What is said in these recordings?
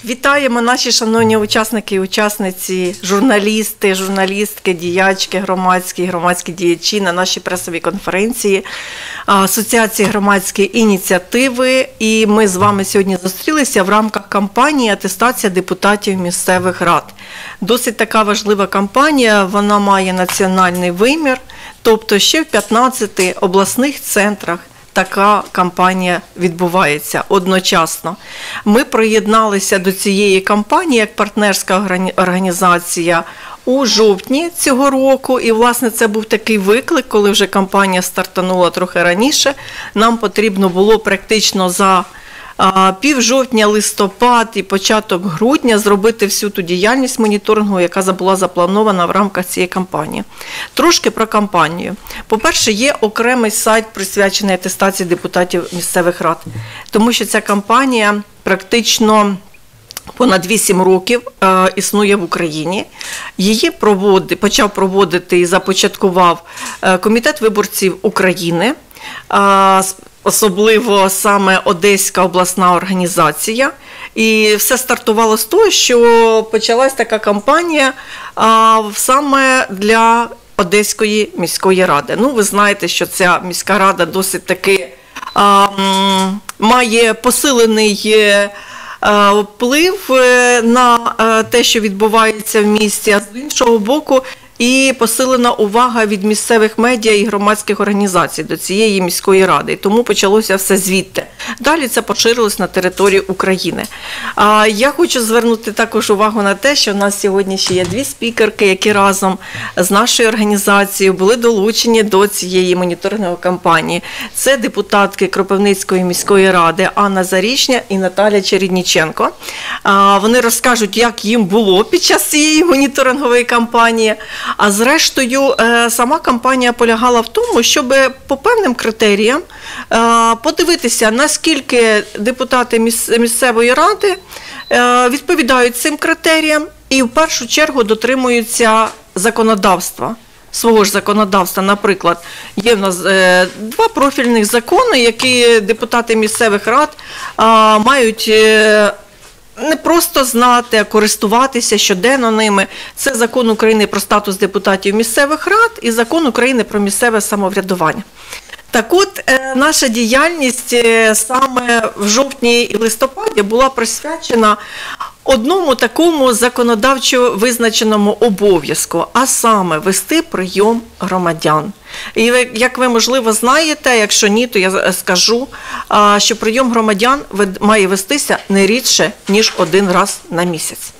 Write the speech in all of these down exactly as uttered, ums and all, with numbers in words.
Вітаємо наші шановні учасники і учасниці, журналісти, журналістки, діячки громадські, громадські діячі на нашій пресовій конференції Асоціації громадської ініціативи. І ми з вами сьогодні зустрілися в рамках кампанії «Атестація депутатів місцевих рад». Досить така важлива кампанія, вона має національний вимір, тобто ще в п'ятнадцяти обласних центрах така кампанія відбувається одночасно. Ми приєдналися до цієї кампанії як партнерська організація у жовтні цього року. І, власне, це був такий виклик, коли вже кампанія стартанула трохи раніше. Нам потрібно було практично за пів жовтня, листопад і початок грудня зробити всю ту діяльність моніторингу, яка була запланована в рамках цієї кампанії. Трошки про кампанію. По-перше, є окремий сайт, присвячений атестації депутатів місцевих рад, тому що ця кампанія практично понад вісім років е, існує в Україні. Її проводи, почав проводити і започаткував е, Комітет виборців України, е, особливо саме Одеська обласна організація. І все стартувало з того, що почалась така кампанія а, саме для Одеської міської ради. Ну, ви знаєте, що ця міська рада досить таки а, м, має посилений а, вплив на а, те, що відбувається в місті, а з іншого боку, і посилена увага від місцевих медіа і громадських організацій до цієї міської ради. І тому почалося все звідти. Далі це поширилось на територію України. А я хочу звернути також увагу на те, що в нас сьогодні ще є дві спікерки, які разом з нашою організацією були долучені до цієї моніторингової кампанії. Це депутатки Кропивницької міської ради Анна Зарічня і Наталя Чередніченко. А вони розкажуть, як їм було під час цієї моніторингової кампанії. А зрештою, сама кампанія полягала в тому, щоб по певним критеріям подивитися, наскільки депутати місцевої ради відповідають цим критеріям і в першу чергу дотримуються законодавства, свого ж законодавства. Наприклад, є в нас два профільних закони, які депутати місцевих рад мають не просто знати, а користуватися щоденно ними. Це Закон України про статус депутатів місцевих рад і Закон України про місцеве самоврядування. Так от, наша діяльність саме в жовтні і листопаді була присвячена одному такому законодавчо визначеному обов'язку, а саме вести прийом громадян. І як ви, можливо, знаєте, якщо ні, то я скажу, що прийом громадян має вестися не рідше, ніж один раз на місяць.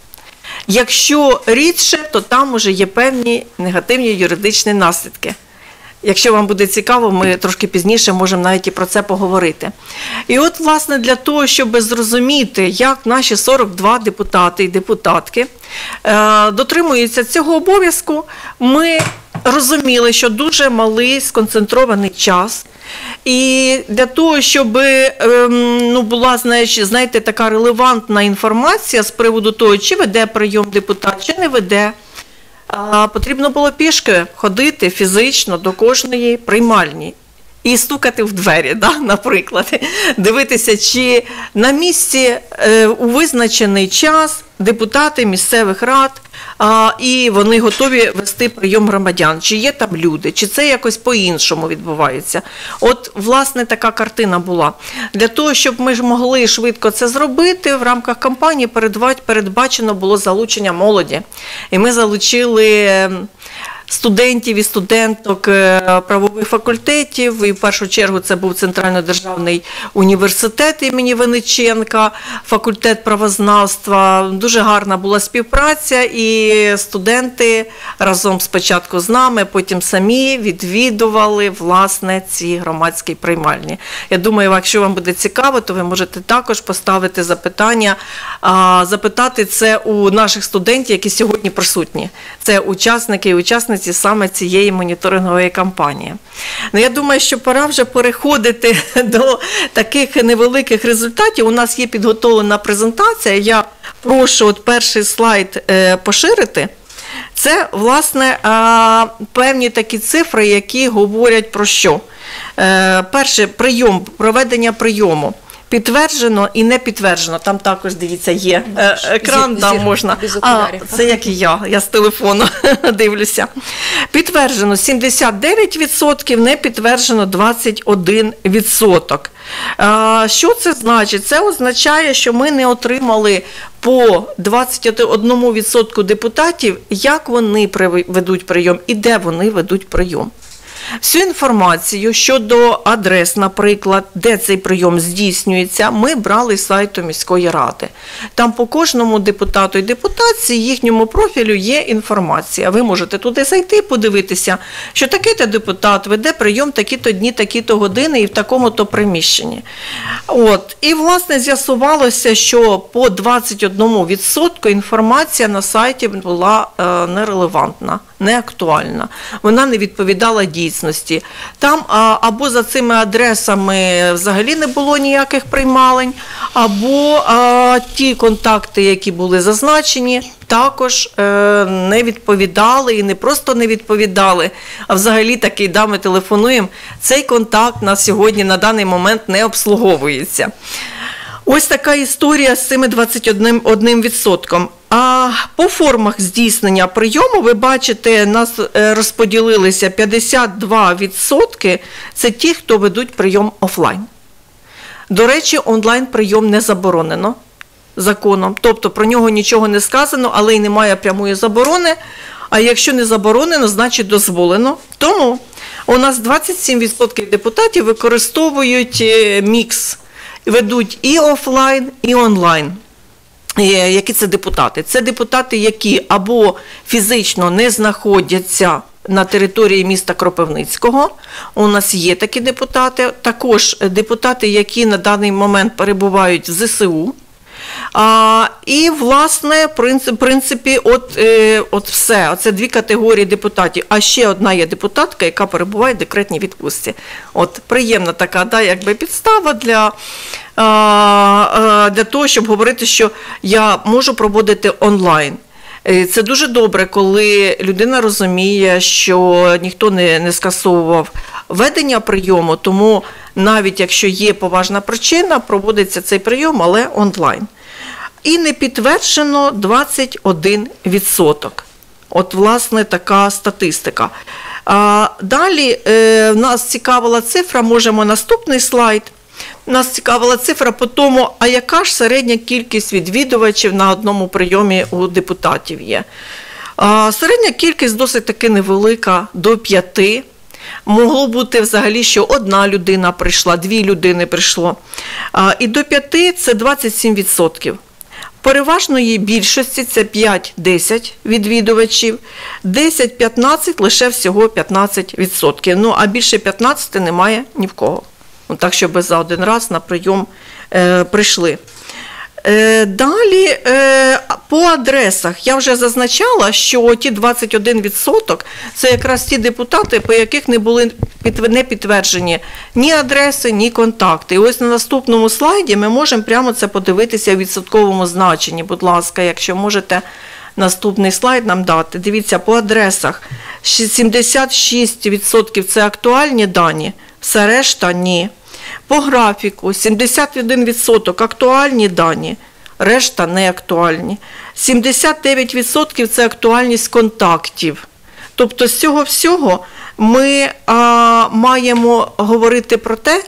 Якщо рідше, то там уже є певні негативні юридичні наслідки. Якщо вам буде цікаво, ми трошки пізніше можемо навіть і про це поговорити. І от, власне, для того, щоб зрозуміти, як наші сорок два депутати і депутатки е, дотримуються цього обов'язку, ми розуміли, що дуже малий сконцентрований час. І для того, щоб е, ну, була, знаєте, така релевантна інформація з приводу того, чи веде прийом депутат, чи не веде, потрібно було пішки ходити фізично до кожної приймальні і стукати в двері, да, наприклад, дивитися, чи на місці е, у визначений час депутати місцевих рад, а, і вони готові вести прийом громадян, чи є там люди, чи це якось по-іншому відбувається. От, власне, така картина була. Для того, щоб ми ж могли швидко це зробити, в рамках кампанії передбачено було залучення молоді. І ми залучили студентів і студенток правових факультетів, і в першу чергу це був Центрально-державний університет імені Винниченка, факультет правознавства. Дуже гарна була співпраця, і студенти разом спочатку з нами, потім самі відвідували, власне, ці громадські приймальні. Я думаю, якщо вам буде цікаво, то ви можете також поставити запитання, запитати це у наших студентів, які сьогодні присутні. Це учасники і учасниці саме цієї моніторингової кампанії. Ну, я думаю, що пора вже переходити до таких невеликих результатів. У нас є підготовлена презентація. Я прошу от перший слайд е, поширити. Це, власне, е, певні такі цифри, які говорять про що? Е, перше, прийом, проведення прийому. підтверджено і не підтверджено. Там також, дивіться, є е, екран, там можна. А, це як і я, я з телефону дивлюся. Підтверджено сімдесят дев'ять відсотків, не підтверджено двадцять один відсоток. Що це значить? Це означає, що ми не отримали по двадцять один відсоток депутатів, як вони ведуть прийом і де вони ведуть прийом. Всю інформацію щодо адрес, наприклад, де цей прийом здійснюється, ми брали з сайту міської ради. Там по кожному депутату і депутатці, їхньому профілю є інформація. Ви можете туди зайти, подивитися, що такий-то депутат веде прийом такі-то дні, такі-то години і в такому-то приміщенні. От. І, власне, з'ясувалося, що по двадцять один відсоток інформація на сайті була е, нерелевантна, неактуальна. Вона не відповідала дійсності. Там а, або за цими адресами взагалі не було ніяких приймалень, або а, ті контакти, які були зазначені, також е, не відповідали, і не просто не відповідали, а взагалі такий, да, ми телефонуємо, цей контакт на сьогодні, на даний момент не обслуговується. Ось така історія з цими двадцять одним відсотком. А по формах здійснення прийому, ви бачите, нас розподілилися п'ятдесят два відсотки – це ті, хто ведуть прийом офлайн. До речі, онлайн-прийом не заборонено законом, тобто про нього нічого не сказано, але й немає прямої заборони, а якщо не заборонено, значить дозволено. Тому у нас двадцять сім відсотків депутатів використовують мікс, ведуть і офлайн, і онлайн. Які це депутати? Це депутати, які або фізично не знаходяться на території міста Кропивницького, у нас є такі депутати, також депутати, які на даний момент перебувають в зе се у. А, і, власне, в принципі, от, е, от все. Оце дві категорії депутатів. А ще одна є депутатка, яка перебуває в декретній відпустці. От, приємна така, да, якби підстава для, а, а, для того, щоб говорити, що я можу проводити онлайн. Це дуже добре, коли людина розуміє, що ніхто не, не скасовував ведення прийому, тому навіть якщо є поважна причина, проводиться цей прийом, але онлайн. І не підтверджено двадцять один відсоток. От, власне, така статистика. А далі е, нас цікавила цифра, можемо наступний слайд. Нас цікавила цифра по тому, а яка ж середня кількість відвідувачів на одному прийомі у депутатів є. А, середня кількість досить таки невелика, до п'яти. Могло бути взагалі, що одна людина прийшла, дві людини прийшло. А, і до п'яти – це двадцять сім відсотків. Переважної більшості це п'ять-десять відвідувачів, десять-п'ятнадцять лише всього п'ятнадцять відсотків. Ну, а більше п'ятнадцяти немає ні в кого. Так, щоб за один раз на прийом е, прийшли. Е, далі, е, по адресах. Я вже зазначала, що ті двадцять один відсоток – це якраз ті депутати, по яких не були під, не підтверджені ні адреси, ні контакти. І ось на наступному слайді ми можемо прямо це подивитися в відсотковому значенні. Будь ласка, якщо можете наступний слайд нам дати. Дивіться, по адресах сімдесят шість відсотків – це актуальні дані, все решта – ні. По графіку сімдесят один відсоток актуальні дані, решта не актуальні. сімдесят дев'ять відсотків це актуальність контактів. Тобто з цього всього ми а, маємо говорити про те,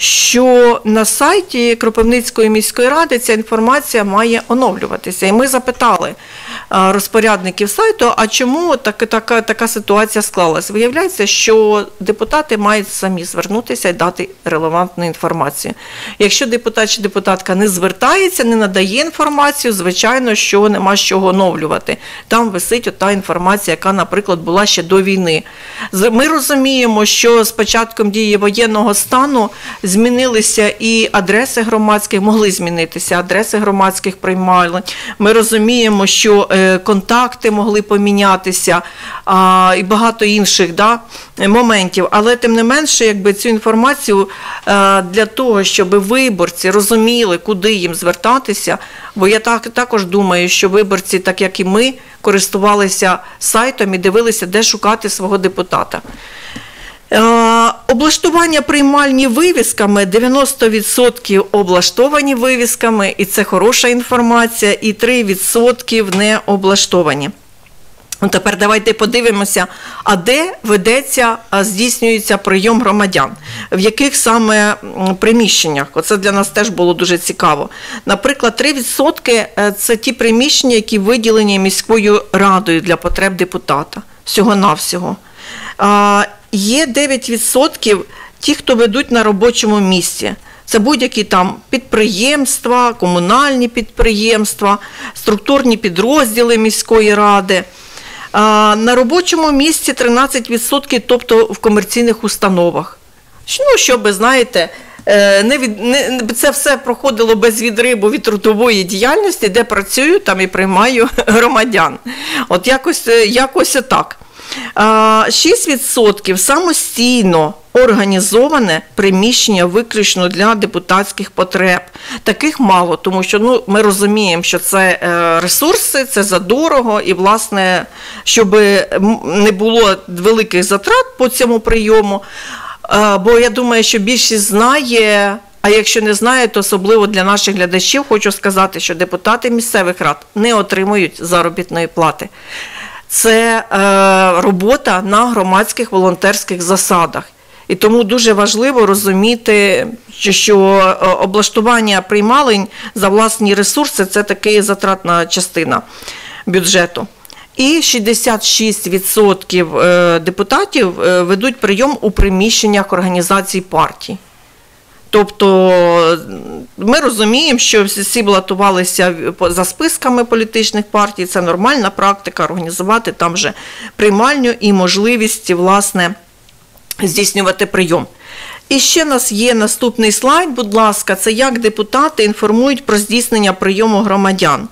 що на сайті Кропивницької міської ради ця інформація має оновлюватися. І ми запитали розпорядників сайту, а чому так, така, така ситуація склалася. Виявляється, що депутати мають самі звернутися і дати релевантну інформацію. Якщо депутат чи депутатка не звертається, не надає інформацію, звичайно, що нема з чого оновлювати. Там висить ота інформація, яка, наприклад, була ще до війни. Ми розуміємо, що з початком дії воєнного стану змінилися і адреси громадських, могли змінитися адреси громадських приймалень. Ми розуміємо, що контакти могли помінятися а, і багато інших, да, моментів. Але тим не менше, якби цю інформацію а, для того, щоб виборці розуміли, куди їм звертатися, бо я так, також думаю, що виборці, так як і ми, користувалися сайтом і дивилися, де шукати свого депутата. Облаштування приймальні вивісками, дев'яносто відсотків облаштовані вивісками, і це хороша інформація, і три відсотки не облаштовані. Тепер давайте подивимося, а де ведеться, здійснюється прийом громадян, в яких саме приміщеннях. Оце для нас теж було дуже цікаво. Наприклад, три відсотки – це ті приміщення, які виділені міською радою для потреб депутата, всього-навсього. Є дев'ять відсотків ті, хто ведуть на робочому місці. Це будь-які там підприємства, комунальні підприємства, структурні підрозділи міської ради. На робочому місці тринадцять відсотків, тобто в комерційних установах. Ну, щоб, знаєте, не від, не, це все проходило без відрибу від трудової діяльності, де працюю, там і приймаю громадян. От якось, якось так. шість відсотків самостійно організоване приміщення виключно для депутатських потреб. Таких мало, тому що ну, ми розуміємо, що це ресурси, це задорого, і, власне, щоб не було великих затрат по цьому прийому, бо я думаю, що більшість знає, а якщо не знає, то особливо для наших глядачів хочу сказати, що депутати місцевих рад не отримують заробітної плати. Це е, робота на громадських волонтерських засадах. І тому дуже важливо розуміти, що облаштування приймалень за власні ресурси – це така затратна частина бюджету. І шістдесят шість відсотків депутатів ведуть прийом у приміщеннях організацій партій. Тобто ми розуміємо, що всі балотувалися за списками політичних партій, це нормальна практика організувати там же приймальню і можливість, власне, здійснювати прийом. І ще в нас є наступний слайд, будь ласка, це як депутати інформують про здійснення прийому громадян.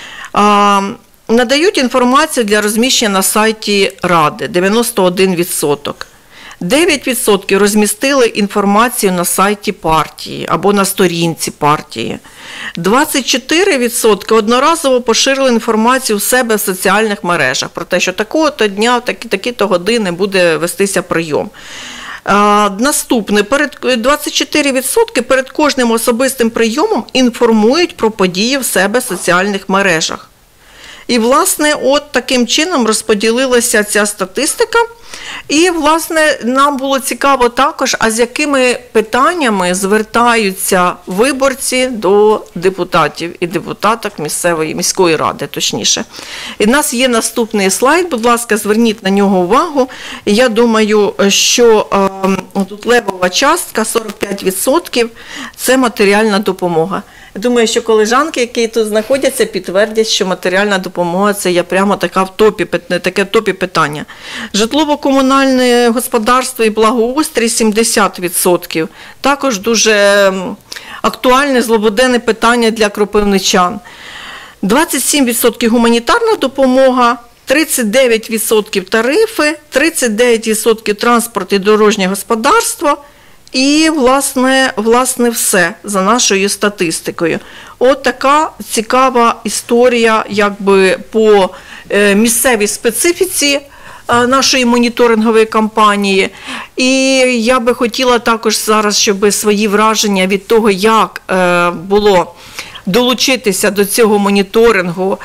Надають інформацію для розміщення на сайті Ради – дев'яносто один відсоток. дев'ять відсотків розмістили інформацію на сайті партії або на сторінці партії. двадцять чотири відсотки одноразово поширили інформацію в себе в соціальних мережах про те, що такого-то дня, такі-то години буде вестися прийом. А, наступне, перед, двадцять чотири відсотки перед кожним особистим прийомом інформують про події в себе в соціальних мережах. І, власне, от таким чином розподілилася ця статистика. І, власне, нам було цікаво також, а з якими питаннями звертаються виборці до депутатів і депутаток місцевої, міської ради, точніше. І в нас є наступний слайд, будь ласка, зверніть на нього увагу. І я думаю, що е, тут левова частка, сорок п'ять відсотків, це матеріальна допомога. Я думаю, що колежанки, які тут знаходяться, підтвердять, що матеріальна допомога – це є прямо така в топі, таке в топі питання. Житлово-комунальне господарство і благоустрій – сімдесят відсотків. Також дуже актуальне, злободенне питання для кропивничан. двадцять сім відсотків гуманітарна допомога, тридцять дев'ять відсотків тарифи, тридцять дев'ять відсотків транспорт і дорожнє господарство. І, власне, власне, все за нашою статистикою. От така цікава історія, якби, по місцевій специфіці нашої моніторингової кампанії. І я би хотіла також зараз, щоб свої враження від того, як було долучитися до цього моніторингу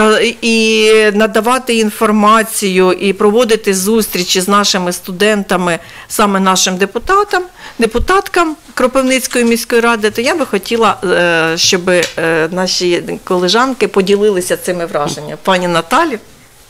і надавати інформацію, і проводити зустрічі з нашими студентами, саме нашим депутатам, депутаткам Кропивницької міської ради, то я би хотіла, щоб наші колежанки поділилися цими враженнями. Пані Наталі.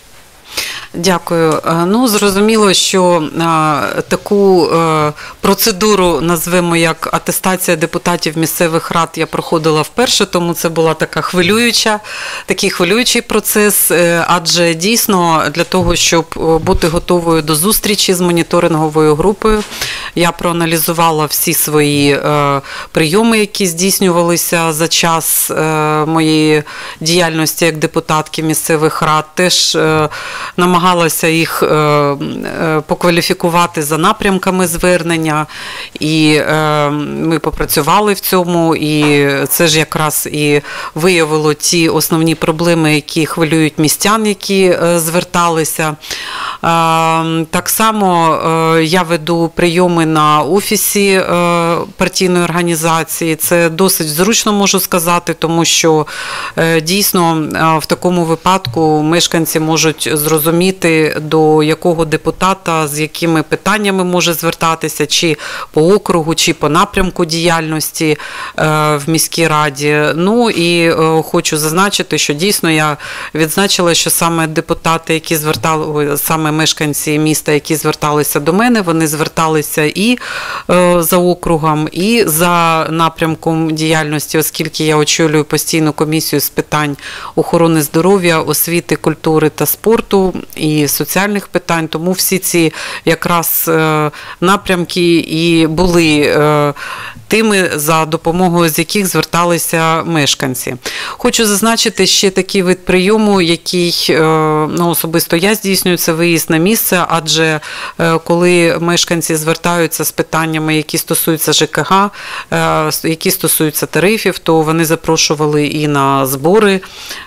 Дякую. Ну, зрозуміло, що а, таку а, процедуру, назвемо як атестація депутатів місцевих рад, я проходила вперше, тому це була така хвилююча, такий хвилюючий процес, адже дійсно для того, щоб бути готовою до зустрічі з моніторинговою групою, я проаналізувала всі свої а, прийоми, які здійснювалися за час а, моєї діяльності як депутатки місцевих рад, теж а, намагалася намагалася їх покваліфікувати за напрямками звернення, і ми попрацювали в цьому, і це ж якраз і виявило ті основні проблеми, які хвилюють містян, які зверталися. Так само я веду прийоми на офісі партійної організації. Це досить зручно, можу сказати, тому що дійсно в такому випадку мешканці можуть зрозуміти, до якого депутата, з якими питаннями може звертатися, чи по округу, чи по напрямку діяльності в міській раді. Ну і хочу зазначити, що дійсно я відзначила, що саме депутати, які звертали, саме мешканці міста, які зверталися до мене, вони зверталися і за округом, і за напрямком діяльності, оскільки я очолюю постійну комісію з питань охорони здоров'я, освіти, культури та спорту і соціальних питань. Тому всі ці якраз напрямки і були тими, за допомогою з яких зверталися мешканці. Хочу зазначити ще такий вид прийому, який, ну, особисто я здійснюю, це виїзд на місце, адже коли мешканці звертаються з питаннями, які стосуються ЖКГ, які стосуються тарифів, то вони запрошували і на збори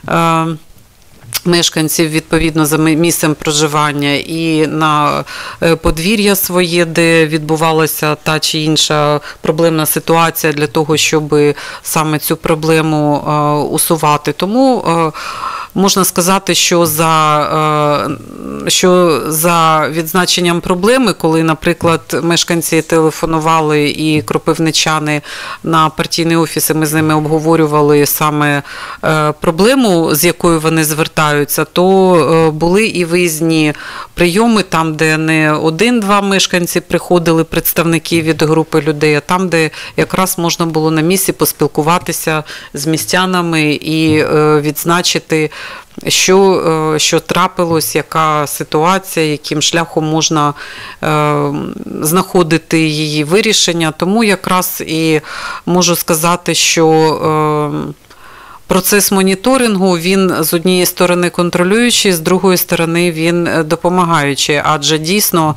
мешканців відповідно за місцем проживання і на подвір'я своє, де відбувалася та чи інша проблемна ситуація, для того, щоб саме цю проблему усувати. Тому можна сказати, що за, що за відзначенням проблеми, коли, наприклад, мешканці телефонували і кропивничани на партійний офіс, і ми з ними обговорювали саме проблему, з якою вони звертаються, то були і виїзні прийоми, там, де не один-два мешканці приходили, представники від групи людей, а там, де якраз можна було на місці поспілкуватися з містянами і відзначити, що, що трапилось, яка ситуація, яким шляхом можна е, знаходити її вирішення. Тому якраз і можу сказати, що е, процес моніторингу, він з однієї сторони контролюючий, з другої сторони він допомагаючий, адже дійсно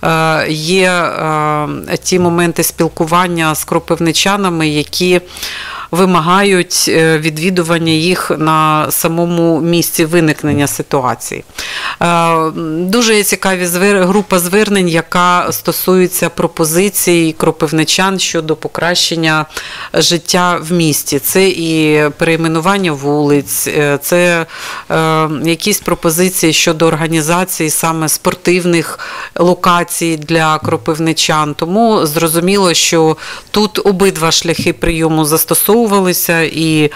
є ті моменти спілкування з кропивничанами, які вимагають відвідування їх на самому місці виникнення ситуації. Дуже є цікаві група звернень, яка стосується пропозицій кропивничан щодо покращення життя в місті. Це і перейменування вулиць, це якісь пропозиції щодо організації саме спортивних локацій для кропивничан. Тому зрозуміло, що тут обидва шляхи прийому застосовуються, і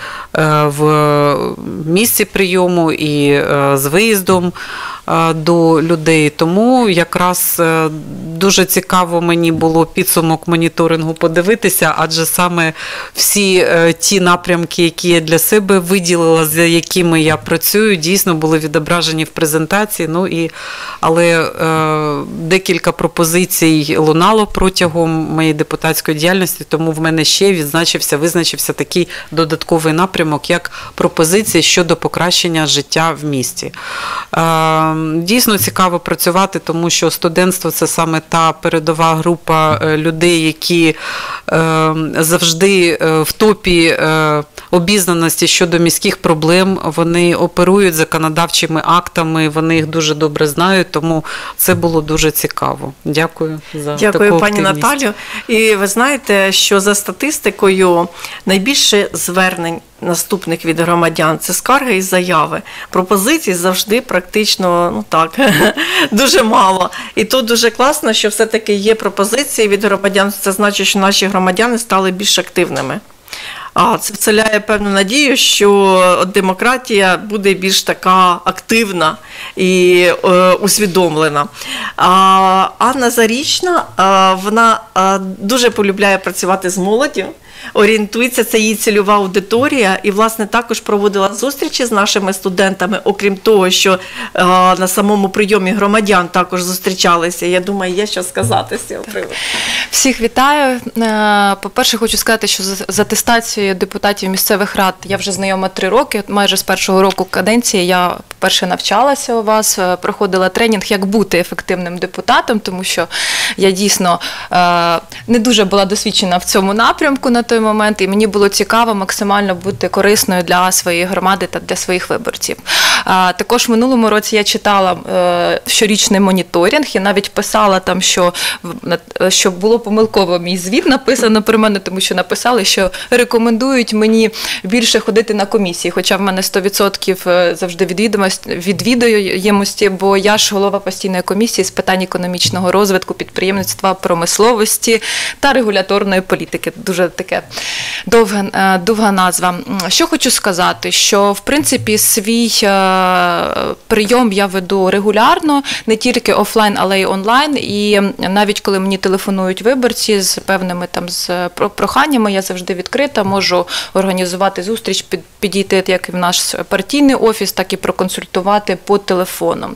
в місці прийому, і з виїздом до людей. Тому якраз дуже цікаво мені було підсумок моніторингу подивитися, адже саме всі ті напрямки, які я для себе виділила, з якими я працюю, дійсно були відображені в презентації. Ну, і, але е, декілька пропозицій лунало протягом моєї депутатської діяльності, тому в мене ще відзначився, визначився такий додатковий напрямок, як пропозиції щодо покращення життя в місті. Е, Дійсно цікаво працювати, тому що студентство – це саме та передова група людей, які завжди в топі обізнаності щодо міських проблем, вони оперують законодавчими актами, вони їх дуже добре знають, тому це було дуже цікаво. Дякую за Дякую, таку пані активність. Наталю. І ви знаєте, що за статистикою найбільше звернень наступних від громадян – це скарги і заяви. Пропозицій завжди практично, ну так, дуже мало. І тут дуже класно, що все-таки є пропозиції від громадян. Це значить, що наші громадяни стали більш активними. А це вселяє певну надію, що демократія буде більш така активна і е, усвідомлена. А Анна Зарічна, е, вона е, дуже полюбляє працювати з молоддю, орієнтується, це її цільова аудиторія, і, власне, також проводила зустрічі з нашими студентами, окрім того, що е, на самому прийомі громадян також зустрічалися. Я думаю, є що сказати з цього приводу. Всіх вітаю. По-перше, хочу сказати, що з атестацією депутатів місцевих рад я вже знайома три роки, майже з першого року каденції я вперше навчалася у вас, проходила тренінг, як бути ефективним депутатом, тому що я дійсно не дуже була досвідчена в цьому напрямку на той момент, і мені було цікаво максимально бути корисною для своєї громади та для своїх виборців. Також в минулому році я читала щорічний моніторинг і навіть писала там, що, що було помилково мій звіт написано про мене, тому що написали, що рекомендують мені більше ходити на комісії, хоча в мене сто відсотків завжди відвідуємості, бо я ж голова постійної комісії з питань економічного розвитку, підприємництва, промисловості та регуляторної політики. Дуже таке довга, довга назва. Що хочу сказати, що в принципі свій прийом я веду регулярно, не тільки офлайн, але й онлайн, і навіть коли мені телефонують виборці з певними там з проханнями, я завжди відкрита, можу організувати зустріч, підійти як і в наш партійний офіс, так і проконсультувати по телефону.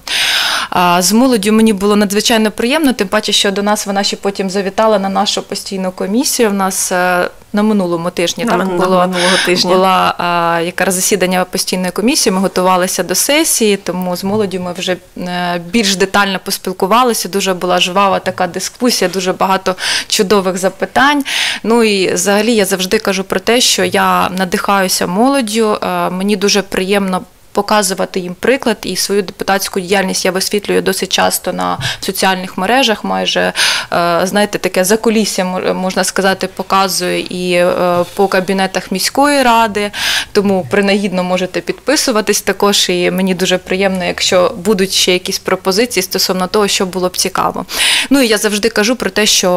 З молоддю мені було надзвичайно приємно, тим паче, що до нас вона ще потім завітала на нашу постійну комісію. У нас на минулому тижні на, так на, було тижня. була а, якраз засідання постійної комісії, ми готувалися до сесії, тому з молоддю ми вже а, більш детально поспілкувалися, дуже була жвава така дискусія, дуже багато чудових запитань. Ну і взагалі я завжди кажу про те, що я надихаюся молоддю, а, мені дуже приємно показувати їм приклад, і свою депутатську діяльність я висвітлюю досить часто на соціальних мережах, майже, знаєте, таке закулісся, можна сказати, показую і по кабінетах міської ради, тому принагідно можете підписуватись також, і мені дуже приємно, якщо будуть ще якісь пропозиції стосовно того, що було б цікаво. Ну і я завжди кажу про те, що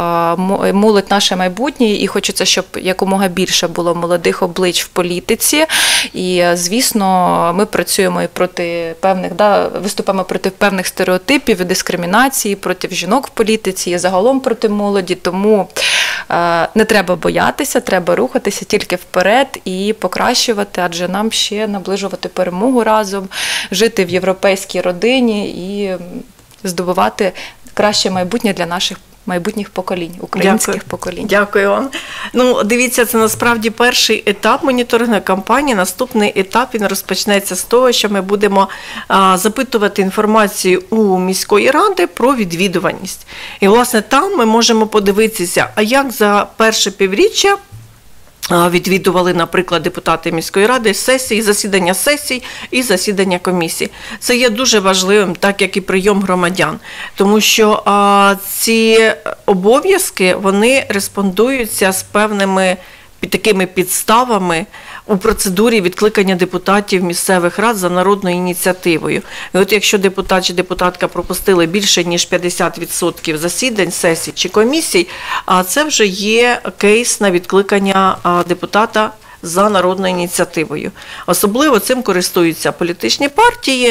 молодь наше майбутнє, і хочеться, щоб якомога більше було молодих облич в політиці, і, звісно, ми працюємо і проти певних, да, виступаємо проти певних стереотипів і дискримінації, проти жінок в політиці і загалом проти молоді, тому е, не треба боятися, треба рухатися тільки вперед і покращувати, адже нам ще наближувати перемогу разом, жити в європейській родині і здобувати краще майбутнє для наших майбутніх поколінь, українських Дякую. поколінь. Дякую вам. Ну, дивіться, це насправді перший етап моніторингової кампанії. Наступний етап, він розпочнеться з того, що ми будемо а, запитувати інформацію у міської ради про відвідуваність. І, власне, там ми можемо подивитися, а як за перше півріччя відвідували, наприклад, депутати міської ради сесії, засідання сесій і засідання комісій. Це є дуже важливим, так як і прийом громадян, тому що а, ці обов'язки, вони респондуються з певними під такими підставами у процедурі відкликання депутатів місцевих рад за народною ініціативою. І от якщо депутат чи депутатка пропустили більше, ніж п'ятдесят відсотків засідань, сесій чи комісій, а це вже є кейс на відкликання депутата за народною ініціативою. Особливо цим користуються політичні партії,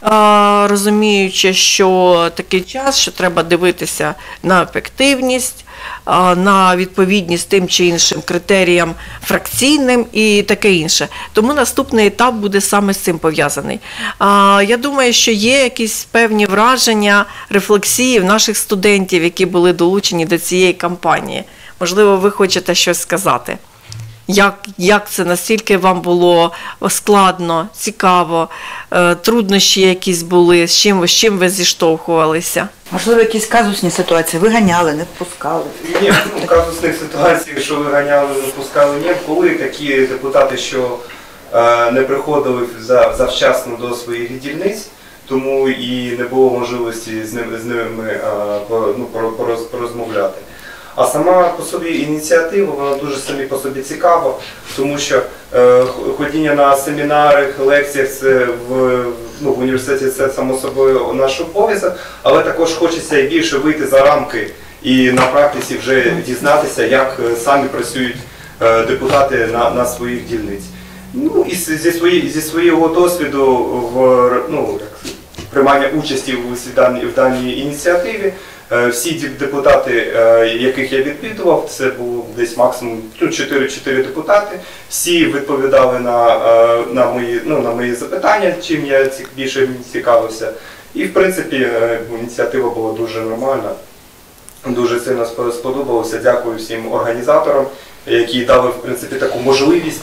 розуміючи, що такий час, що треба дивитися на ефективність, на відповідність тим чи іншим критеріям фракційним і таке інше. Тому наступний етап буде саме з цим пов'язаний. Я думаю, що є якісь певні враження, рефлексії в наших студентів, які були долучені до цієї кампанії. Можливо, ви хочете щось сказати. Як, як це, настільки вам було складно, цікаво, труднощі якісь були, з чим, з чим ви зіштовхувалися? Можливо, якісь казусні ситуації, виганяли, не впускали? Ні, ну, казусних ситуацій, що виганяли, не впускали, ні. Були такі депутати, що е, не приходили за, завчасно до своїх дільниць, тому і не було можливості з ними, з ними е, по, ну, порозмовляти. А сама по собі ініціатива, вона дуже самі по собі цікава, тому що е, ходіння на семінарах, лекціях це в, ну, в університеті це само собою наш обов'язок, але також хочеться і більше вийти за рамки і на практиці вже дізнатися, як самі працюють е, депутати на, на своїх дільниць. Ну і зі, свої, зі свого досвіду в ну, як, приймання участі в даній, в даній ініціативі, всі депутати, яких я відвідував, це було десь максимум чотири депутати, всі відповідали на, на, мої, ну, на мої запитання, чим я більше цікавився. І, в принципі, ініціатива була дуже нормальна, дуже сильно сподобалося. Дякую всім організаторам, які дали, в принципі, таку можливість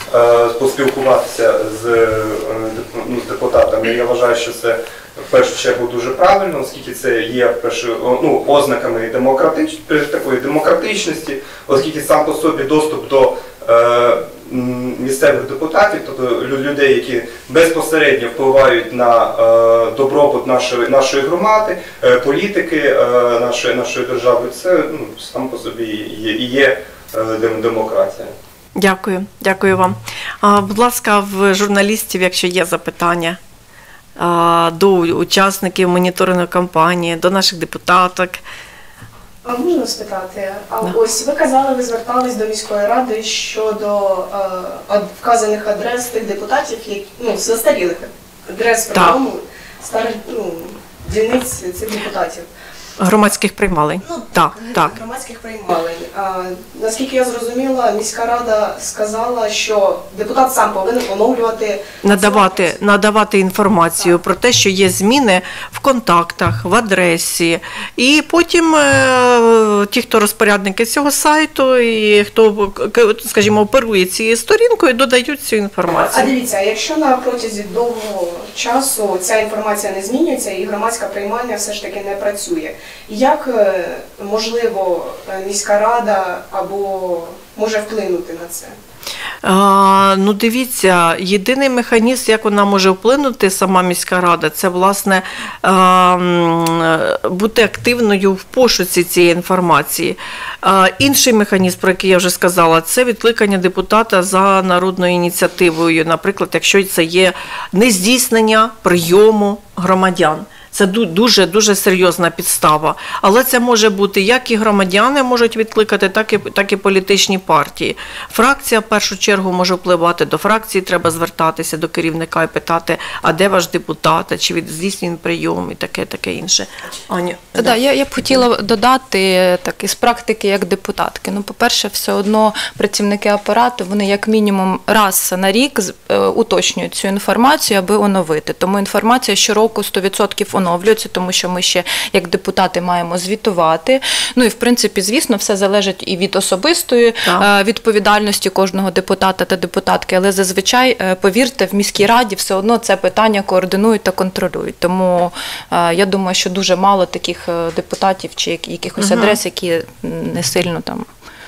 е, поспілкуватися з, е, ну, з депутатами. Я вважаю, що це в першу чергу дуже правильно, оскільки це є перше, ну, ознаками демократич, такої демократичності, оскільки сам по собі доступ до е, місцевих депутатів, тобто людей, які безпосередньо впливають на е, добробут нашої, нашої громади, е, політики е, нашої, нашої держави, це ну, сам по собі і є, і є е, демократія. Дякую, дякую вам. А, будь ласка, в журналістів, якщо є запитання а, до учасників моніторингової кампанії, до наших депутаток. А можна спитати? А Да. ось ви казали, ви звертались до міської ради щодо е, ад- вказаних адрес тих депутатів, які ну застарілих адрес Так. прийому старих ну, дільниць цих депутатів. Громадських приймалень. Ну, Так, так. Громадських приймалень. А, наскільки я зрозуміла, міська рада сказала, що депутат сам повинен оновлювати Надавати, надавати інформацію про те, що є зміни в контактах, в адресі. І потім е, ті, хто розпорядники цього сайту, і хто, к- скажімо, оперує цією сторінкою, додають цю А інформацію. дивіться, а якщо на протязі довгого часу ця інформація не змінюється і громадська приймальня все ж таки не працює, як е, можливо е, міська рада або може вплинути на це? А, ну, дивіться, єдиний механізм, як вона може вплинути, сама міська рада, це, власне, а, м, бути активною в пошуці цієї інформації. А, інший механізм, про який я вже сказала, це відкликання депутата за народною ініціативою, наприклад, якщо це є нездійснення прийому громадян. Це дуже-дуже серйозна підстава. Але це може бути як і громадяни можуть відкликати, так і, так і політичні партії. Фракція в першу чергу може впливати. До фракції треба звертатися до керівника і питати, а де ваш депутат, чи від здійснює прийом і таке, таке інше. Аня, Та, да, я, я б хотіла додати так, із практики як депутатки. Ну, по-перше, все одно працівники апарату, вони як мінімум раз на рік з- е, уточнюють цю інформацію, аби оновити. Тому інформація щороку сто відсотків оновлюється, тому що ми ще як депутати маємо звітувати. Ну і в принципі, звісно, все залежить і від особистої Так. е, відповідальності кожного депутата та депутатки, але зазвичай, е, повірте, в міській раді все одно це питання координують та контролюють. Тому е, я думаю, що дуже мало таких е, депутатів чи як- якихось Мгм. адрес, які не сильно там.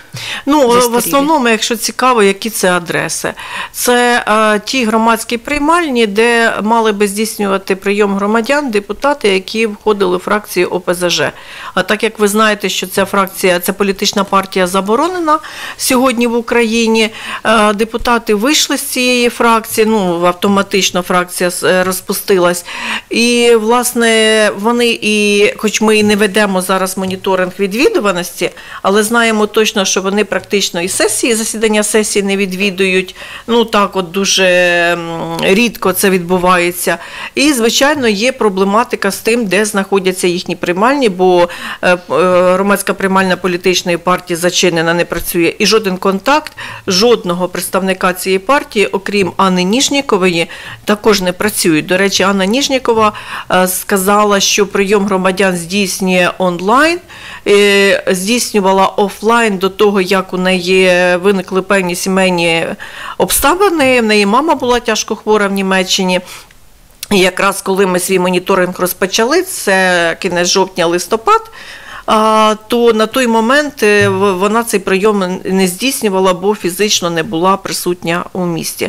Ну, в застарілі. основному, якщо цікаво, які це адреси. Це е, ті громадські приймальні, де мали би здійснювати прийом громадян депутати, які входили в фракцію О Пе Зе Же. А так як ви знаєте, що ця фракція, ця політична партія заборонена сьогодні в Україні, е, депутати вийшли з цієї фракції, ну, автоматично фракція е, розпустилась. І, власне, вони і, хоч ми і не ведемо зараз моніторинг відвідуваності, але знаємо точно, що вони практично і сесії, засідання сесії не відвідують, ну так от дуже м, рідко це відбувається. І, звичайно, є проблематика з тим, де знаходяться їхні приймальні, бо е, е, громадська приймальна політичної партії зачинена, не працює. І жоден контакт, жодного представника цієї партії, окрім Анни Ніжнікової, також не працюють. До речі, Анна Ніжнікова е, сказала, що прийом громадян здійснює онлайн, е, здійснювала офлайн до того, як у неї виникли певні сімейні обставини. В неї мама була тяжко хвора в Німеччині. І якраз коли ми свій моніторинг розпочали, це кінець жовтня-листопад, а, то на той момент е, в- вона цей прийом не здійснювала, бо фізично не була присутня у місті.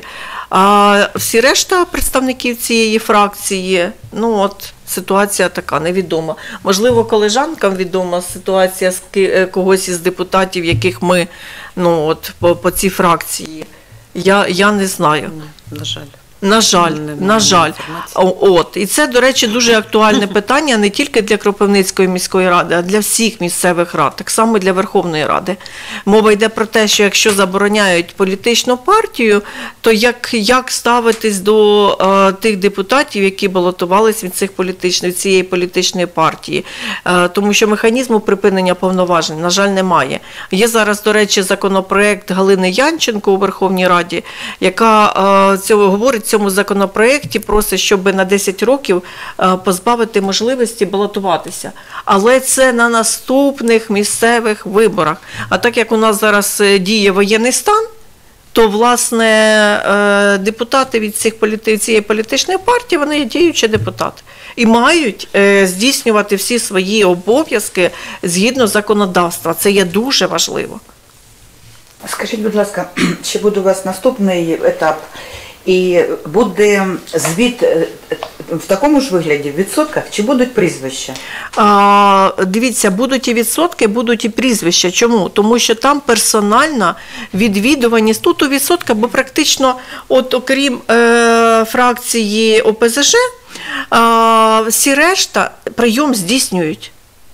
А всі решта представників цієї фракції, ну от ситуація така невідома. Можливо, колежанкам відома ситуація з ки- е, когось із депутатів, яких ми ну от по, по цій фракції. Я, я не знаю. На жаль. На жаль, Немає на жаль. інформації. О- От. І це, до речі, дуже актуальне питання не тільки для Кропивницької міської ради, а для всіх місцевих рад, так само і для Верховної Ради. Мова йде про те, що якщо забороняють політичну партію, то як, як ставитись до е, тих депутатів, які балотувались від цих політичних, цієї політичної партії? Е, тому що механізму припинення повноважень, на жаль, немає. Є зараз, до речі, законопроект Галини Янченко у Верховній Раді, яка е, цього говорить, в цьому законопроекті просить, щоб на десять років е, позбавити можливості балотуватися. Але це на наступних місцевих виборах. А так як у нас зараз е, діє воєнний стан, то, власне, е, депутати від цих політи... цієї політичної партії, вони є діючі депутати. І мають е, здійснювати всі свої обов'язки згідно законодавства. Це є дуже важливо. Скажіть, будь ласка, чи буде у вас наступний етап і буде звіт в такому ж вигляді, в відсотках, чи будуть прізвища? А, дивіться, будуть і відсотки, будуть і прізвища. Чому? Тому що там персональна відвідуваність, тут у відсотках, бо практично, от окрім е, фракції О Пе Зе Же, е, всі решта прийом здійснюють.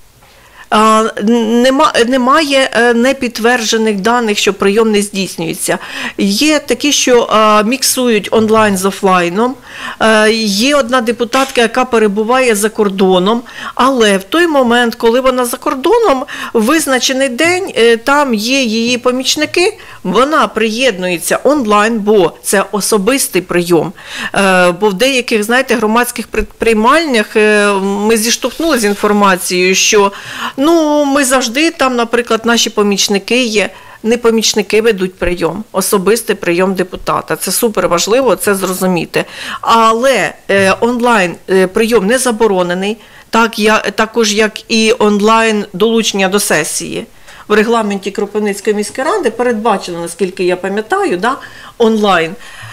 Нема, немає непідтверджених даних, що прийом не здійснюється. Є такі, що а, міксують онлайн з офлайном. А, є одна депутатка, яка перебуває за кордоном, але в той момент, коли вона за кордоном, в визначений день, там є її помічники, вона приєднується онлайн, бо це особистий прийом. А, бо в деяких, знаєте, громадських приймальнях ми зіштовхнулися з інформацією, що ну, ми завжди там, наприклад, наші помічники є, не помічники ведуть прийом, особистий прийом депутата. Це супер важливо, це зрозуміти. Але е, онлайн е, прийом не заборонений, так, я, також як і онлайн долучення до сесії. В регламенті Кропивницької міської ради передбачено, наскільки я пам'ятаю, да, онлайн.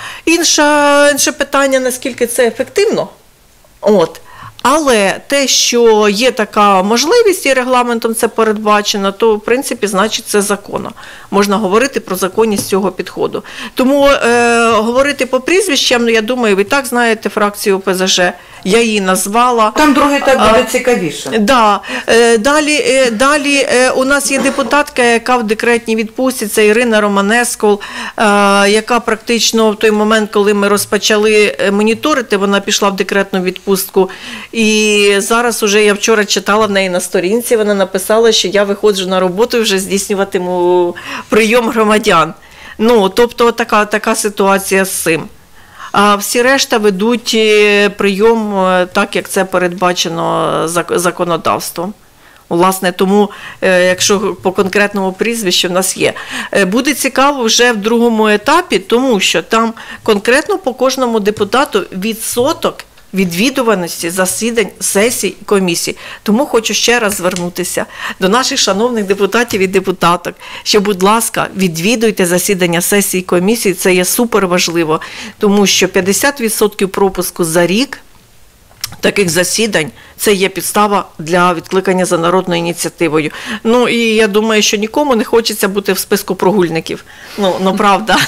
Інше, інше питання, наскільки це ефективно. От. Але те, що є така можливість і регламентом це передбачено, то, в принципі, значить, це законно. Можна говорити про законність цього підходу. Тому е, говорити по прізвищам, ну, я думаю, ви так знаєте фракцію О Пе Зе Же, я її назвала. Там другий так буде цікавіше. Да. Е, далі е, далі е, у нас є депутатка, яка в декретній відпустці, це Ірина Романескул, е, яка практично в той момент, коли ми розпочали моніторити, вона пішла в декретну відпустку. І зараз уже я вчора читала в неї на сторінці, вона написала, що я виходжу на роботу і вже здійснюватиму прийом громадян. Ну, тобто така, така ситуація з цим. А всі решта ведуть прийом так, як це передбачено законодавством. Власне, тому, якщо по конкретному прізвищу в нас є. Буде цікаво вже в другому етапі, тому що там конкретно по кожному депутату відсоток відвідуваності засідань, сесій, комісій. Тому хочу ще раз звернутися до наших шановних депутатів і депутаток, що, будь ласка, відвідуйте засідання сесій, комісій, це є супер важливо, тому що п'ятдесят відсотків пропуску за рік таких засідань – це є підстава для відкликання за народною ініціативою. Ну, і я думаю, що нікому не хочеться бути в списку прогульників. Ну, ну правда.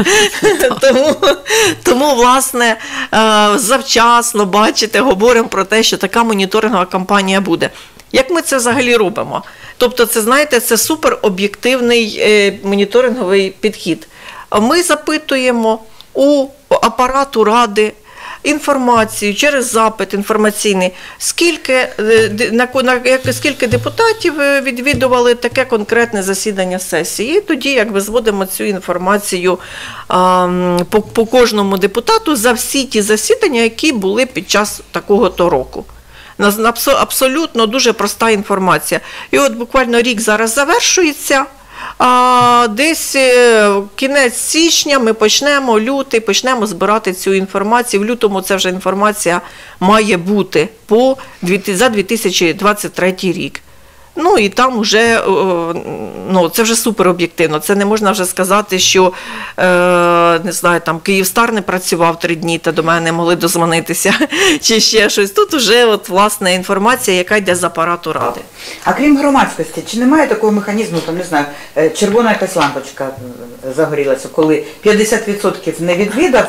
тому, тому, власне, завчасно, бачите, говоримо про те, що така моніторингова кампанія буде. Як ми це взагалі робимо? Тобто, це, знаєте, це супероб'єктивний моніторинговий підхід. Ми запитуємо у апарату Ради інформацію через запит інформаційний, скільки, на, на, скільки депутатів відвідували таке конкретне засідання сесії. І тоді якби зводимо цю інформацію а, по, по кожному депутату за всі ті засідання, які були під час такого-то року. Абсолютно дуже проста інформація. І от буквально рік зараз завершується, а десь кінець січня ми почнемо, лютий, почнемо збирати цю інформацію. В лютому ця вже інформація має бути по, за дві тисячі двадцять третій рік. Ну і там вже, ну це вже супер об'єктивно. Це не можна вже сказати, що, е, не знаю, там Київстар не працював три дні, та до мене не могли дозвонитися, чи ще щось. Тут вже, от, власне, інформація, яка йде з апарату Ради. А крім громадськості, чи немає такого механізму, там, не знаю, червона якась лампочка загорілася, коли п'ятдесят відсотків не відвідав,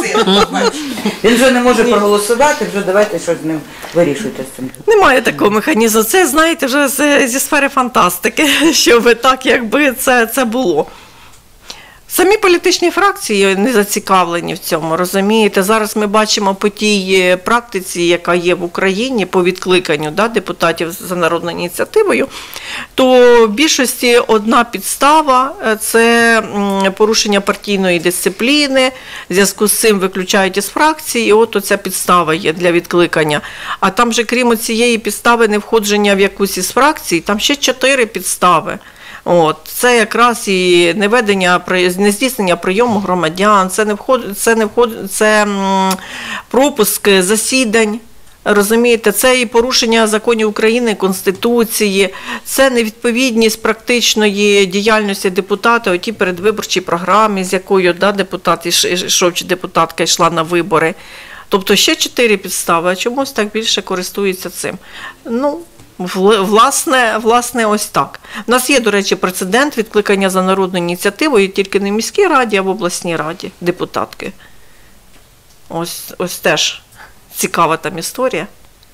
він вже не може проголосувати, вже давайте щось з ним вирішуйте з цим. Немає такого механізму. Це, знаєте, вже зі сфери фантастики, щоб так, якби це, це було. Самі політичні фракції не зацікавлені в цьому, розумієте? Зараз ми бачимо по тій практиці, яка є в Україні, по відкликанню да, депутатів за народною ініціативою, то в більшості одна підстава – це порушення партійної дисципліни, в зв'язку з цим виключають із фракції, і от оця підстава є для відкликання. А там же, крім цієї підстави невходження в якусь із фракцій, там ще чотири підстави. От, це якраз і неведення, нездійснення прийому громадян, це не входить, це не входить, це м, пропуск засідань. Розумієте, це і порушення законів України, Конституції, це невідповідність практичної діяльності депутата у тій передвиборчій програмі, з якою да, депутат йшов чи депутатка йшла на вибори. Тобто ще чотири підстави, а чомусь так більше користуються цим. Ну, власне, власне, ось так. У нас є, до речі, прецедент відкликання за народною ініціативою тільки не в міській раді, а в обласній раді депутатки. Ось, ось теж цікава там історія.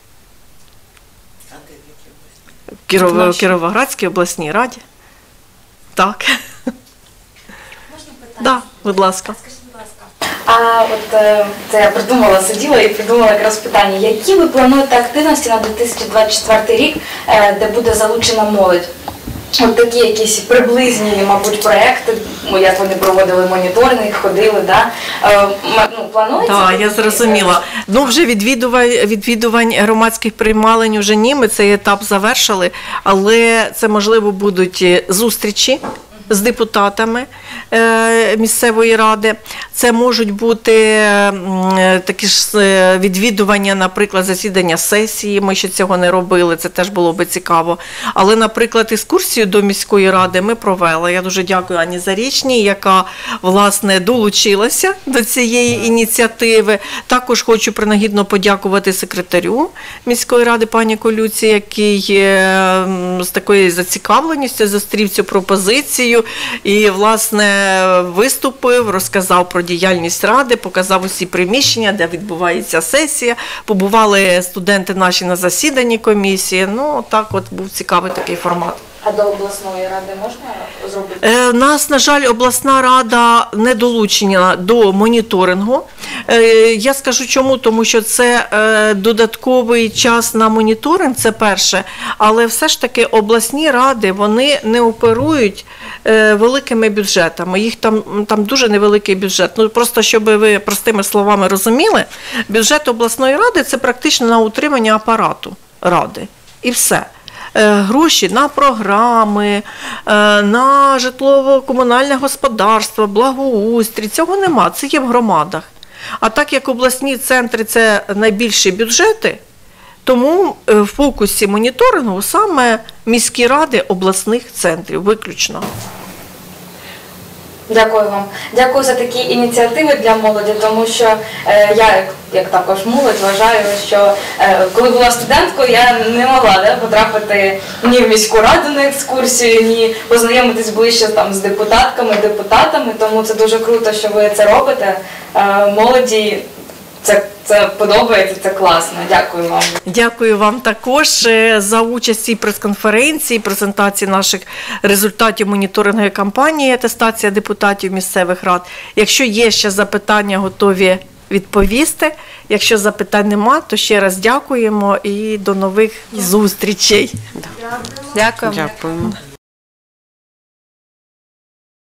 В Кіров... Кіровоградській обласній раді. Так. Можна питання? Да, будь ласка. Скажіть, будь ласка. А от е, це я придумала, сиділа і придумала якраз питання. Які ви плануєте активності на дві тисячі двадцять четвертий рік, е, де буде залучена молодь? От такі якісь приблизні, мабуть, проекти, як вони проводили моніторинг, ходили, да? Е, ну, планується? Так, я зрозуміла. Ну, вже відвідувань, відвідувань громадських приймалень вже ні, ми цей етап завершили, але це, можливо, будуть зустрічі з депутатами місцевої ради. Це можуть бути такі ж відвідування, наприклад, засідання сесії, ми ще цього не робили, це теж було би цікаво. Але, наприклад, екскурсію до міської ради ми провели. Я дуже дякую Ані Зарічній, яка, власне, долучилася до цієї ініціативи. Також хочу принагідно подякувати секретарю міської ради пані Колюці, який з такою зацікавленістю зустрів цю пропозицію і, власне, виступив, розказав про діяльність ради, показав усі приміщення, де відбувається сесія. Побували студенти наші на засіданні комісії. Ну, так от був цікавий такий формат. А до обласної ради можна зробити? Е, нас, на жаль, обласна рада не долучена до моніторингу. Е, я скажу чому, тому що це е, додатковий час на моніторинг, це перше, але все ж таки обласні ради, вони не оперують е, великими бюджетами, їх там, там дуже невеликий бюджет. Ну, просто, щоб ви простими словами розуміли, бюджет обласної ради – це практично на утримання апарату ради. І все. Гроші на програми, на житлово-комунальне господарство, благоустрій, цього нема, це є в громадах. А так як обласні центри – це найбільші бюджети, тому в фокусі моніторингу саме міські ради обласних центрів, виключно. Дякую вам. Дякую за такі ініціативи для молоді, тому що е, я, як, як також молодь, вважаю, що е, коли була студенткою, я не могла да, потрапити ні в міську раду на екскурсію, ні познайомитись ближче там, з депутатками, депутатами, тому це дуже круто, що ви це робите. Е, молоді це, це подобається, це класно. Дякую вам. Дякую вам також за участь у прес-конференції, презентації наших результатів моніторингової кампанії атестація депутатів місцевих рад. Якщо є ще запитання, готові відповісти. Якщо запитань нема, то ще раз дякуємо і до нових зустрічей. Дякуємо. Дякуємо.